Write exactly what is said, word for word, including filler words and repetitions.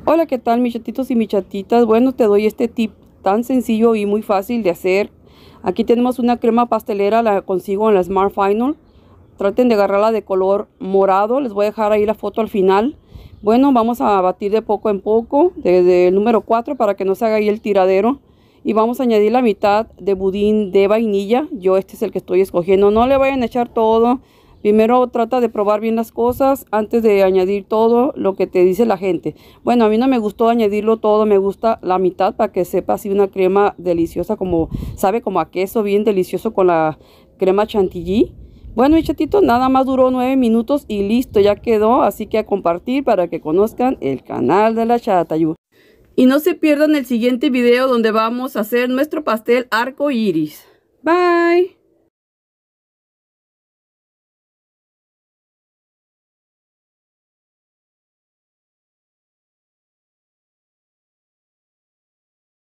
Hola, ¿qué tal mis chatitos y mis chatitas? Bueno, te doy este tip tan sencillo y muy fácil de hacer. Aquí tenemos una crema pastelera, la consigo en la Smart Final. Traten de agarrarla de color morado, les voy a dejar ahí la foto al final. Bueno, vamos a batir de poco en poco, desde el número cuatro para que no se haga ahí el tiradero. Y vamos a añadir la mitad de budín de vainilla. Yo este es el que estoy escogiendo, no le vayan a echar todo. Primero trata de probar bien las cosas antes de añadir todo lo que te dice la gente. Bueno, a mí no me gustó añadirlo todo, me gusta la mitad para que sepa así una crema deliciosa, como sabe como a queso, bien delicioso con la crema chantilly. Bueno, mi chatito, nada más duró nueve minutos y listo, ya quedó. Así que a compartir para que conozcan el canal de la Chatayu. Y no se pierdan el siguiente video donde vamos a hacer nuestro pastel arco iris. Bye.